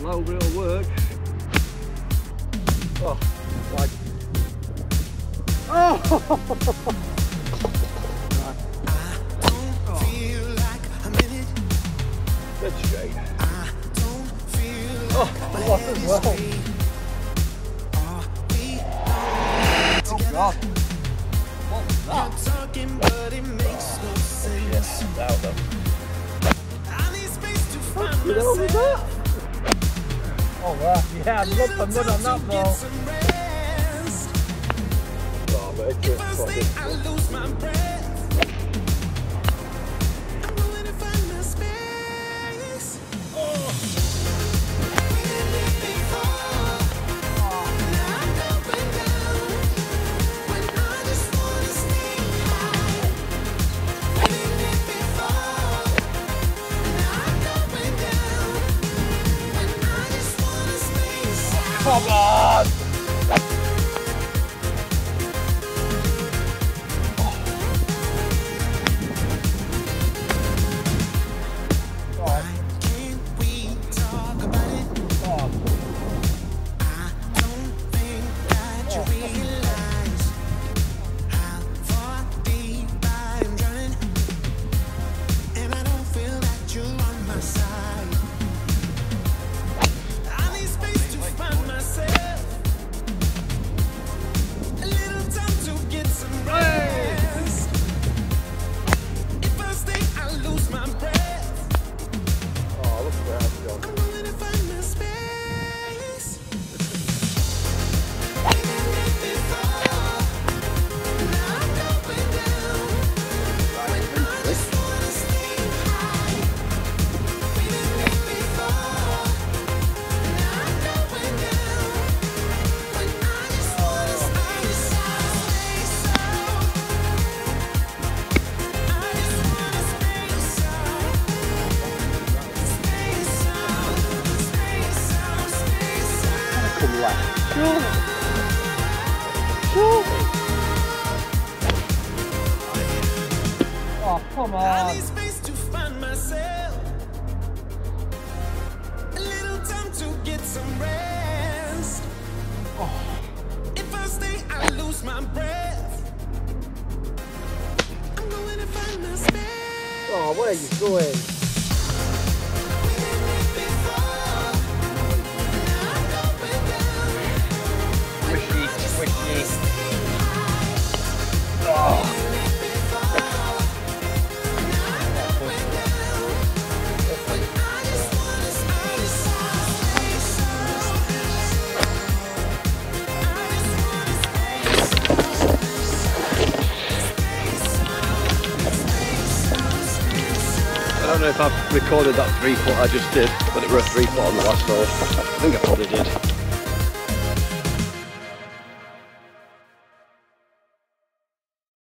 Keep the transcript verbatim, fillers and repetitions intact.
load will work. Oh, like. Oh! Dead straight. Oh, lost as well. Oh God. What was that? Yes, out though. What the hell was that? Oh wow, yeah, I'd love to mud on that ball. Oh, but it's just quite difficult. Come on! Sure. Sure. Oh, come on. I need space to find myself. A little time to get some rest. Oh. If I stay, I lose my breath. I'm going to find my space. Oh, where are you going? I don't know if I've recorded that three foot I just did, but it were a three foot on the last hole. I think I probably did.